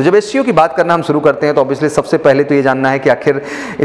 तो जब एसईओ की बात करना हम शुरू करते हैं तो ऑब्वियसली सबसे पहले तो ये जानना है कि आखिर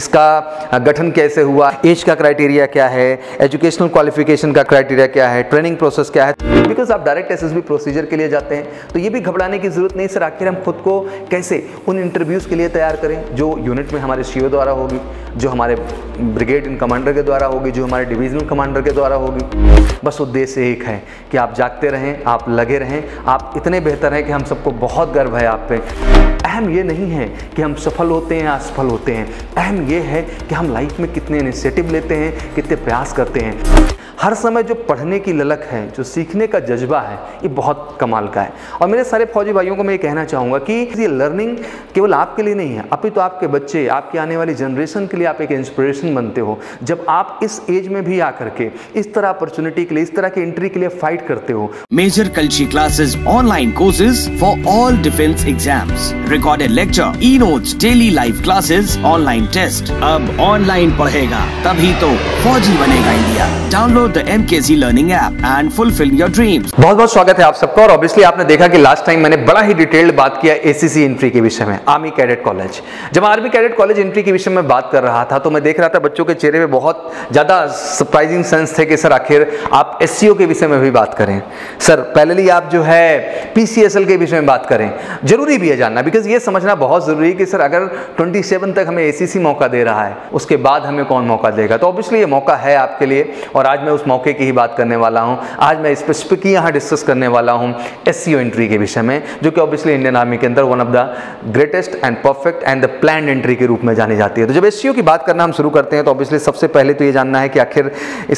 इसका गठन कैसे हुआ, एज का क्राइटेरिया क्या है, एजुकेशनल क्वालिफिकेशन का क्राइटेरिया क्या है, ट्रेनिंग प्रोसेस क्या है। बिकॉज आप डायरेक्ट एसएसबी प्रोसीजर के लिए जाते हैं तो ये भी घबराने की जरूरत नहीं सर, आखिर हम खुद को कैसे उन इंटरव्यूज़ के लिए तैयार करें जो यूनिट में हमारे सीओ द्वारा होगी, जो हमारे ब्रिगेड इन कमांडर के द्वारा होगी, जो हमारे डिवीजनल कमांडर के द्वारा होगी। बस उद्देश्य एक है कि आप जागते रहें, आप लगे रहें, आप इतने बेहतर हैं कि हम सबको बहुत गर्व है आप पे। अहम ये नहीं है कि हम सफल होते हैं या असफल होते हैं, अहम ये है कि हम लाइफ में कितने इनिशिएटिव लेते हैं, कितने प्रयास करते हैं। हर समय जो पढ़ने की ललक है, जो सीखने का जज्बा है, ये बहुत कमाल का है। और मेरे सारे फौजी भाइयों को मैं ये कहना चाहूँगा कि ये लर्निंग केवल आपके लिए नहीं है, अभी तो आपके बच्चे, आपकी आने वाली जनरेशन के लिए आप एक इंस्पिरेशन बनते हो। जब आप इस एज में भी आकर के इस तरह अपॉर्चुनिटी के लिए, इस तरह की एंट्री के लिए फाइट करते हो। मेजर कल्ची classes, online courses for all defence exams, recorded lecture, e notes, daily live classes, online test. अब ऑनलाइन पढ़ेगा तभी तो फौजी बनेगा India. Download the MKZ Learning app and fulfill your dreams। बहुत बहुत स्वागत है आप सबका। और ऑब्वियसली आपने देखा कि लास्ट टाइम मैंने बड़ा ही डिटेल्ड बात किया एसीसी एंट्री के विषय में, आर्मी कैडेट कॉलेज। जब आर्मी कैडेट कॉलेज एंट्री के विषय में बात कर रहा था तो मैं देख रहा था बच्चों के चेहरे पे बहुत ज़्यादा सरप्राइजिंग सेंस थे कि सर आखिर आप एससीओ के विषय में भी बात करें, सर पहले आप जो है पीसीएसएल के विषय में बात करें। जरूरी भी है जानना, बिकॉज ये समझना बहुत जरूरी है कि सर अगर 27 तक हमें एसीसी मौका दे रहा है, उसके बाद हमें कौन मौका देगा। तो ऑब्वियसली ये मौका है आपके लिए और आज मैं उस मौके की ही बात करने वाला हूं। आज मैं स्पेसिफिकली यहां डिस्कस करने वाला हूं एससीओ एंट्री के विषय में, जो कि ऑब्वियसली इंडियन आर्मी के अंदर one of the greatest and perfect and the planned entry के रूप में जानी जाती है। तो जब एससीओ की बात करना हम शुरू करते हैं तो ऑब्वियसली सबसे पहले तो ये जानना है कि आखिर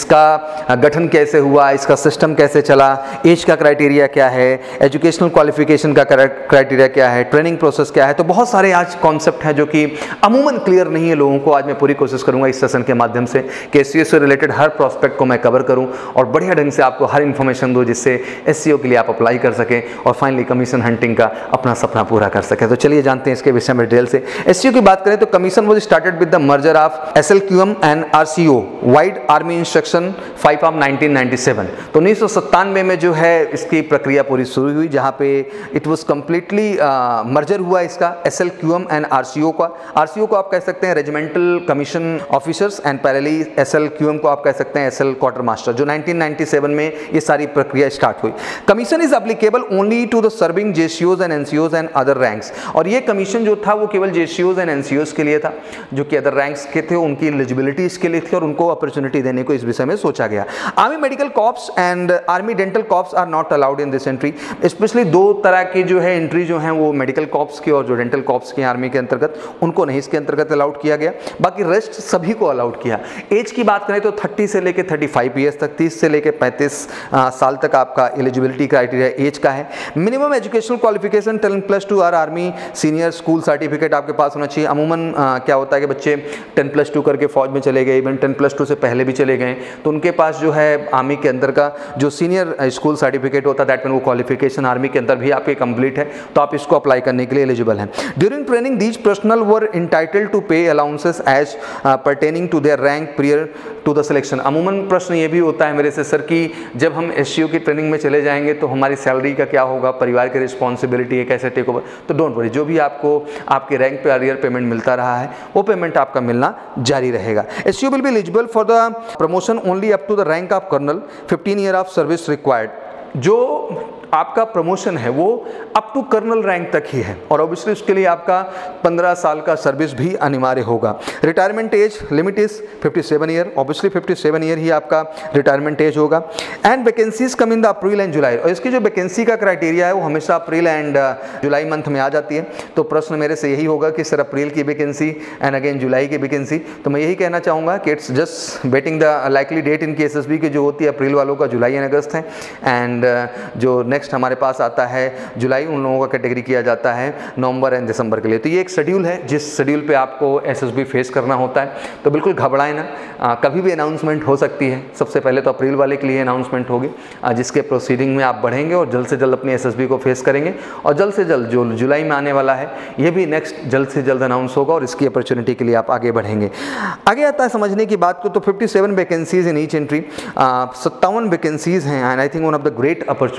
इसका गठन कैसे हुआ, इसका सिस्टम कैसे चला, एज का क्राइटेरिया क्या है, एजुकेशनल क्वालिफिकेशन का क्राइटेरिया क्या है, ट्रेनिंग प्रोसेस क्या है। तो बहुत सारे आज कॉन्सेप्ट हैं जो कि अमूमन क्लियर नहीं है लोगों को। आज मैं पूरी कोशिश करूंगा इस सेशन के माध्यम से कि एससीओ से रिलेटेड हर प्रोस्पेक्ट को मैं कवर करूं और बढ़िया ढंग से आपको हर इन्फॉर्मेशन दो जिससे एससीओ के लिए आप अप्लाई कर सकें और फाइनली कमीशन हंटिंग का अपना सपना पूरा कर सकें। तो चलिए जानते हैं इसके विषय में डिटेल से। एससीओ की बात करें तो commission was started with the merger of SLQM and RCO, vide army instruction 5 of 1997। तो 1997 में जो है इसकी प्रक्रिया पूरी शुरू हुई, जहां पे इट वाज कंप्लीटली मर्जर हुआ इसका एसएलक्यूएम एंड आरसीओ का। आरसीओ को आप कह सकते हैं regimental commission officers and parallelly SLQM को आप कह सकते हैं एसएल क्वार्टर मास्टर। जो 1997 में ये सारी प्रक्रिया स्टार्ट हुई। Commission is applicable only to the serving जेसीओज and NCOs and other ranks. और ये कमीशन जो था वो केवल जेसीओज एंड एनसीओज के लिए था, जो कि अदर रैंक्स के थे उनकी एलिजिबिलिटी इसके लिए थी और उनको अपॉर्चुनिटी देने को इस विषय में सोचा गया। Army medical corps and army dental corps are not allowed in this entry. Specially दो तरह की जो है एंट्री जो है वो मेडिकल कॉर्प्स की और जो डेंटल कॉर्प्स की आर्मी के अंतर्गत, उनको नहीं इसके अंतर्गत अलाउड किया गया। बाकी रेस्ट सभी को अलाउड किया। एज की बात करें तो 30 से लेकर 35 ईयर्स तक, 30 से लेकर 35 साल तक आपका एलिजिबिलिटी क्राइटेरिया एज का है। मिनिमम एजुकेशनल क्वालिफिकेशन 10+2 और आर्मी सीनियर स्कूल सर्टिफिकेट आपके पास होना चाहिए। अमूमन क्या होता है कि बच्चे 10+2 करके फौज में चले गए, इवन 10+2 से पहले भी चले गए, तो उनके पास जो है आर्मी के अंदर का जो सीनियर स्कूल सर्टिफिकेट होता है, दैट मीन वो क्वालिफिकेशन आर्मी के अंदर भी आपके कंप्लीट है, तो आप इसको अप्लाई करने के लिए एलिजिबल हैं। During training these personnel were entitled to pay allowances as pertaining to their rank prior to the selection. अमूमन प्रश्न ये भी होता है मेरे से सर कि जब हम एससीओ की ट्रेनिंग में चले जाएंगे तो हमारी सैलरी का क्या होगा, परिवार की रिस्पॉन्सिबिलिटी है, कैसे टेक ओवर। तो डोंट वरी, जो भी आपको आपके रैंक पे अरियर पेमेंट मिलता रहा है वो पेमेंट आपका मिलना जारी रहेगा। SCO will be eligible for the promotion only up to the rank of colonel, 15 year of service required. जो आपका प्रमोशन है वो अप टू कर्नल रैंक तक ही है और ऑब्वियसली उसके लिए आपका 15 साल का सर्विस भी अनिवार्य होगा। Retirement age limit is 57 year, obviously 57 year ही आपका रिटायरमेंट एज होगा। And vacancies come in the April and July. और इसकी जो वैकेंसी का क्राइटेरिया है वो हमेशा अप्रैल एंड जुलाई मंथ में आ जाती है। तो प्रश्न मेरे से यही होगा कि सर अप्रैल की वैकेंसी एंड अगेन जुलाई की वैकेंसी। तो मैं यही कहना चाहूँगा कि it's just waiting the likely date in case SSB की जो होती है अप्रैल वालों का जुलाई एंड अगस्त है, एंड जो नेक्स्ट हमारे पास आता है जुलाई, उन लोगों का कैटेगरी किया जाता है नवंबर एंड दिसंबर के लिए। तो ये एक शेड्यूल है जिस शेड्यूल पे आपको एसएसबी फेस करना होता है। तो बिल्कुल घबराएं ना, कभी भी अनाउंसमेंट हो सकती है। सबसे पहले तो अप्रैल वाले के लिए अनाउंसमेंट होगी जिसके प्रोसीडिंग में आप बढ़ेंगे और जल्द से जल्द अपनी एसएसबी को फेस करेंगे। और जल्द से जल्द जो जुलाई में आने वाला है ये भी नेक्स्ट जल्द से जल्द अनाउंस होगा और इसकी अपॉर्चुनिटी के लिए आप आगे बढ़ेंगे। आगे आता है समझने की बात को, तो 57 vacancies in each entry, 57 vacancies हैं and I think one of the great opportunity for the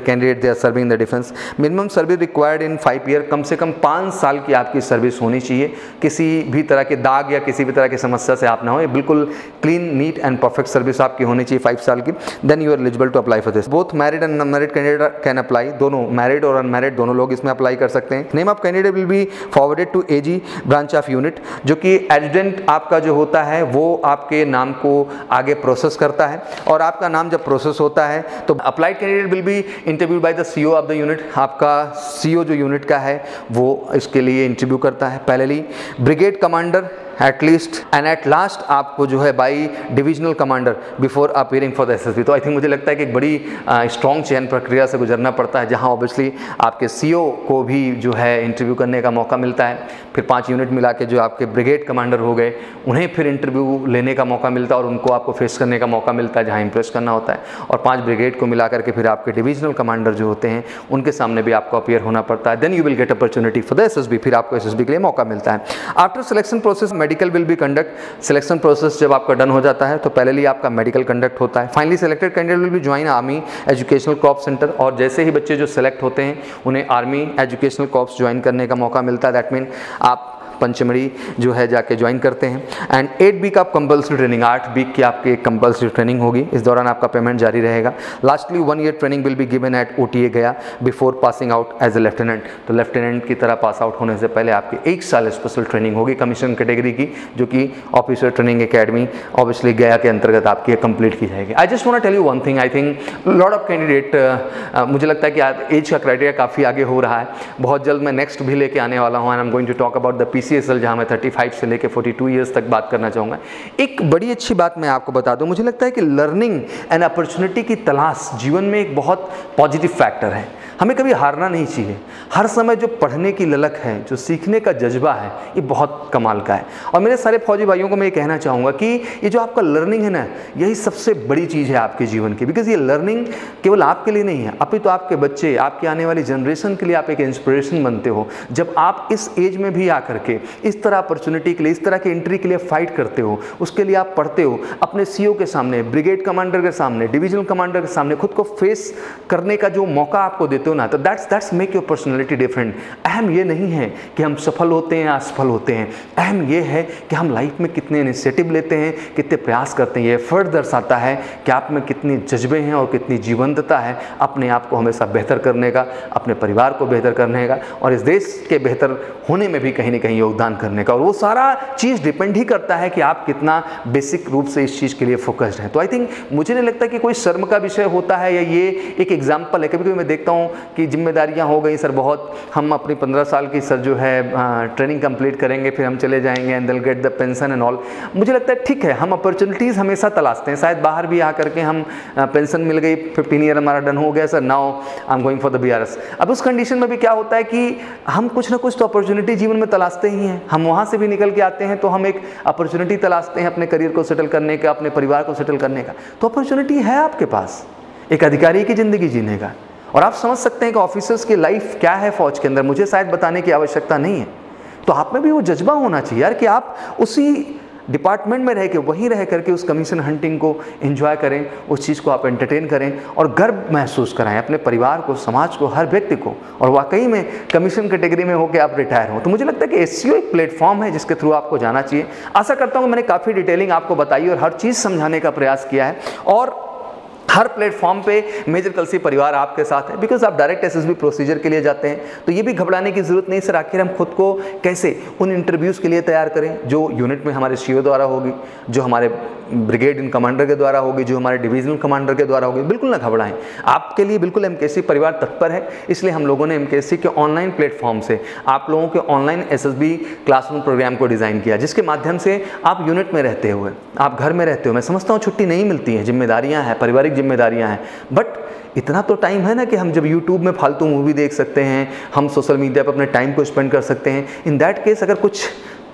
candidate they are serving the defence. Minimum service required in 5 year, कम से कम 5 साल की आपकी सर्विस होनी चाहिए, किसी भी तरह के दाग या किसी भी तरह की समस्या से आप ना हो, बिल्कुल clean neat and perfect service आपकी होनी चाहिए 5 साल की। Then you are eligible to apply for this. Both married and unmarried candidate can apply, दोनों मैरिड और अनमैरिड दोनों लोग इसमें अप्लाई कर सकते हैं। Name of candidate will be forwarded to AG branch of unit, जो कि एडजुटेंट आपका जो होता है वो आपके नाम को आगे प्रोसेस करता है, और आपका नाम जब प्रोसेस होता है तो applied candidate will be interviewed by the CEO of the unit. आपका सीईओ जो यूनिट का है वो इसके लिए इंटरव्यू करता है। पहले brigade commander at least and at last आपको जो है by divisional commander before appearing for the SSB. तो आई थिंक मुझे लगता है कि एक बड़ी स्ट्रॉन्ग चयन प्रक्रिया से गुजरना पड़ता है, जहां ऑब्वियसली आपके सीईओ को भी जो है इंटरव्यू करने का मौका मिलता है, फिर 5 यूनिट मिला के जो आपके ब्रिगेड कमांडर हो गए उन्हें फिर इंटरव्यू लेने का मौका मिलता है और उनको आपको फेस करने का मौका मिलता है जहाँ इंप्रेस करना होता है, और 5 ब्रिगेड को मिला करके फिर आपके डिविजनल कमांडर जो होते हैं उनके सामने भी आपको अपीयर होना पड़ता है। Then you will get opportunity for the SSB, फिर आपको एसएसबी के लिए मौका मिलता है। After selection process medical will be conduct. Selection process जब आपका डन हो जाता है तो पहले आपका मेडिकल कंडक्ट होता है। Finally selected candidate will be join army educational corps centre, और जैसे ही बच्चे जो सिलेक्ट होते हैं उन्हें आर्मी एजुकेशनल कॉर्प्स ज्वाइन करने का मौका मिलता है। दैट मीन आप पंचमढ़ी जो है जाके ज्वाइन करते हैं। And 8 week of compulsory training, 8 week की आपकी एक कंपल्सरी ट्रेनिंग होगी, इस दौरान आपका पेमेंट जारी रहेगा। Lastly 1 year training will be given at OTA Gaya before passing out as a lieutenant. तो लेफ्टिनेंट की तरह पास आउट होने से पहले आपकी 1 साल स्पेशल ट्रेनिंग होगी कमीशन कैटेगरी की, जो कि ऑफिसर ट्रेनिंग एकेडमी ऑब्वियसली गया के अंतर्गत आपकी कंप्लीट की जाएगी। I just want to tell you one thing, I think lot of candidate, मुझे लगता है कि एज का क्राइटेरिया काफ़ी आगे हो रहा है। बहुत जल्द मैं नेक्स्ट भी लेके आने वाला हूँ, and I am going to talk about the PCSL, जहाँ मैं 35 से लेके 42 ईयर्स तक बात करना चाहूँगा। एक बड़ी अच्छी बात मैं आपको बता दूँ, मुझे लगता है कि लर्निंग एंड अपॉर्चुनिटी की तलाश जीवन में एक बहुत पॉजिटिव फैक्टर है। हमें कभी हारना नहीं चाहिए। हर समय जो पढ़ने की ललक है, जो सीखने का जज्बा है, ये बहुत कमाल का है। और मेरे सारे फौजी भाइयों को मैं ये कहना चाहूँगा कि ये जो आपका लर्निंग है ना, यही सबसे बड़ी चीज़ है आपके जीवन की। बिकॉज ये लर्निंग केवल आपके लिए नहीं है, अभी तो आपके बच्चे, आपकी आने वाली जनरेशन के लिए आप एक इंस्पिरेशन बनते हो। जब आप इस एज में भी आकर के इस तरह अपॉर्चुनिटी के लिए, इस तरह की एंट्री के लिए फाइट करते हो, उसके लिए आप पढ़ते हो, अपने सीईओ के सामने, ब्रिगेड कमांडर के सामने, डिविजनल कमांडर के सामने खुद को फेस करने का जो मौका आपको देते हो ना, तो that's make your personality different. अहम ये नहीं है कि हम सफल होते हैं या असफल होते हैं, अहम ये है कि हम लाइफ में कितने इनिशिएटिव लेते हैं, कितने प्रयास करते हैं। ये एफर्ट दर्शाता है कि आप में कितने जज्बे हैं और कितनी जीवंतता है अपने आप को हमेशा बेहतर करने का, अपने परिवार को बेहतर करने का, और इस देश के बेहतर होने में भी कहीं ना कहीं योगदान करने का। और वो सारा चीज़ डिपेंड ही करता है कि आप कितना बेसिक रूप से इस चीज़ के लिए फोकस्ड हैं। तो आई थिंक मुझे नहीं लगता कि कोई शर्म का विषय होता है, या ये एक एग्जाम्पल है। कभी कभी मैं देखता हूँ कि जिम्मेदारियाँ हो गई सर बहुत, हम अपनी 15 साल की सर जो है ट्रेनिंग कंप्लीट करेंगे, फिर हम चले जाएंगे and they'll get the pension and all. मुझे लगता है ठीक है, हम अपॉर्चुनिटीज़ हमेशा तलाशते हैं। शायद बाहर भी आकर के हम पेंशन मिल गई, 15 ईयर हमारा डन हो गया sir, now I am going for the BRS। अब उस कंडीशन में भी क्या होता है कि हम कुछ ना कुछ तो अपॉर्चुनिटी जीवन में तलाशते ही हैं। हम वहाँ से भी निकल के आते हैं तो हम एक अपॉर्चुनिटी तलाशते हैं अपने करियर को सेटल करने का, अपने परिवार को सेटल करने का। तो अपॉर्चुनिटी है आपके पास एक अधिकारी की ज़िंदगी जीने का। और आप समझ सकते हैं कि ऑफिसर्स की लाइफ क्या है फौज के अंदर, मुझे शायद बताने की आवश्यकता नहीं है। तो आप में भी वो जज्बा होना चाहिए यार कि आप उसी डिपार्टमेंट में रह के, वहीं रह करके उस कमीशन हंटिंग को एंजॉय करें, उस चीज़ को आप एंटरटेन करें और गर्व महसूस कराएं अपने परिवार को, समाज को, हर व्यक्ति को। और वाकई में कमीशन कैटेगरी में होकर आप रिटायर हो। तो मुझे लगता है कि SCO एक प्लेटफॉर्म है जिसके थ्रू आपको जाना चाहिए। आशा करता हूँ मैंने काफ़ी डिटेलिंग आपको बताई और हर चीज़ समझाने का प्रयास किया है, और हर प्लेटफॉर्म पे मेजर कलसी परिवार आपके साथ है। बिकॉज आप डायरेक्ट SSB प्रोसीजर के लिए जाते हैं तो ये भी घबराने की ज़रूरत नहीं सर। आखिर हम खुद को कैसे उन इंटरव्यूज़ के लिए तैयार करें जो यूनिट में हमारे CO द्वारा होगी, जो हमारे ब्रिगेड इन कमांडर के द्वारा होगी, जो हमारे डिविजनल कमांडर के द्वारा होगी। बिल्कुल ना घबराएं, आपके लिए बिल्कुल MKC परिवार तत्पर है। इसलिए हम लोगों ने MKC के ऑनलाइन प्लेटफॉर्म से आप लोगों के ऑनलाइन SSB क्लासरूम प्रोग्राम को डिज़ाइन किया, जिसके माध्यम से आप यूनिट में रहते हुए, आप घर में रहते हुए, मैं समझता हूँ छुट्टी नहीं मिलती है, जिम्मेदारियाँ हैं, पारिवारिक जिम्मेदारियाँ हैं, बट इतना तो टाइम है ना कि हम जब YouTube में फालतू मूवी देख सकते हैं, हम सोशल मीडिया पर अपने टाइम को स्पेंड कर सकते हैं। इन दैट केस अगर कुछ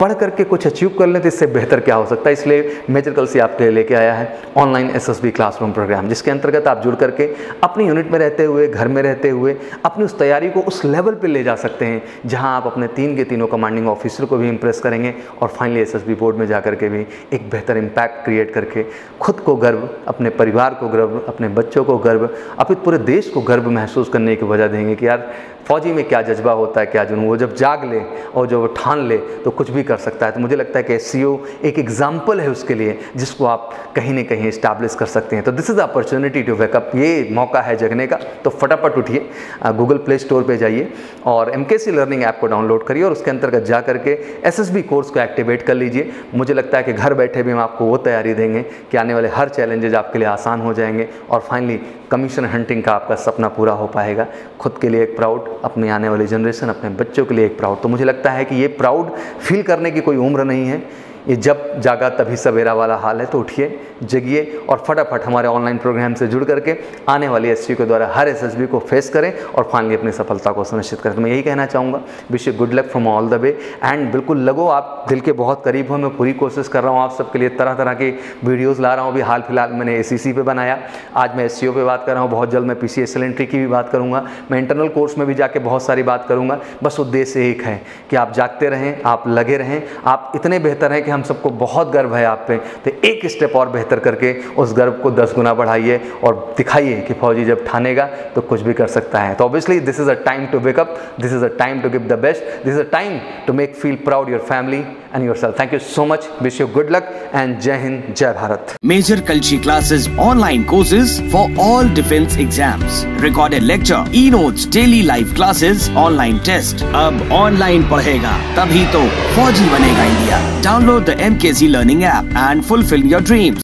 पढ़ करके कुछ अचीव कर लें तो इससे बेहतर क्या हो सकता है। इसलिए मेजर कल से आपके लिए लेके आया है ऑनलाइन एसएसबी क्लासरूम प्रोग्राम, जिसके अंतर्गत आप जुड़ करके अपनी यूनिट में रहते हुए, घर में रहते हुए अपनी उस तैयारी को उस लेवल पे ले जा सकते हैं जहां आप अपने 3 के तीनों कमांडिंग ऑफिसर को भी इंप्रेस करेंगे और फाइनली एसएसबी बोर्ड में जा करके भी एक बेहतर इम्पैक्ट क्रिएट करके खुद को गर्व, अपने परिवार को गर्व, अपने बच्चों को गर्व, अपने पूरे देश को गर्व महसूस करने की वजह देंगे कि यार फौजी में क्या जज्बा होता है, क्या जुनून। वो जब जाग ले और जब वो ठान ले तो कुछ भी कर सकता है। तो मुझे लगता है कि एससीओ एक एग्जाम्पल है उसके लिए, जिसको आप कहीं ना कहीं इस्टेब्लिश कर सकते हैं। तो this is opportunity to wake up, ये मौका है जगने का। तो फटाफट उठिए, गूगल प्ले स्टोर पे जाइए और MKC लर्निंग ऐप को डाउनलोड करिए और उसके अंतर्गत जा करके SSB कोर्स को एक्टिवेट कर लीजिए। मुझे लगता है कि घर बैठे भी हम आपको वो तैयारी देंगे कि आने वाले हर चैलेंजेज आपके लिए आसान हो जाएंगे और फाइनली कमीशन हंटिंग का आपका सपना पूरा हो पाएगा। खुद के लिए एक प्राउड, अपनी आने वाली जनरेशन, अपने बच्चों के लिए एक प्राउड। तो मुझे लगता है कि ये प्राउड फील करने की कोई उम्र नहीं है, ये जब जागा तभी सवेरा वाला हाल है। तो उठिए, जगिए और फटाफट हमारे ऑनलाइन प्रोग्राम से जुड़ करके आने वाली एससीओ के द्वारा हर एसएसबी को फेस करें और फाइनली अपनी सफलता को सुनिश्चित करें। तो मैं यही कहना चाहूँगा, wish you good luck from all the way and बिल्कुल लगो आप दिल के बहुत करीब हो। मैं पूरी कोशिश कर रहा हूँ आप सबके लिए, तरह तरह के वीडियोज़ ला रहा हूँ। अभी हाल फिलहाल मैंने ACC पे बनाया, आज मैं एससीओ पे बात कर रहा हूँ, बहुत जल्द मैं PCSL एंट्री की भी बात करूँगा, मैं इंटरनल कोर्स में भी जाके बहुत सारी बात करूँगा। बस उद्देश्य एक है कि आप जागते रहें, आप लगे रहें, आप इतने बेहतर हैं कि हम सबको बहुत गर्व है आप पे। तो एक स्टेप और बेहतर करके उस गर्व को 10 गुना बढ़ाइए और दिखाइए कि फौजी जब ठानेगा तो कुछ भी कर सकता है। तो obviously this is a time to wake up, this is a time to give the best, this is a time to make feel proud your family and yourself. Thank you so much, wish you good luck and जय हिंद, जय Bharat. Major Kalshi classes, online courses for all defense exams, recorded lecture, e-notes, daily live classes, online test। अब online पढ़ेगा तभी तो फौजी बनेगा India. Download the MKC Learning app and fulfill your dreams।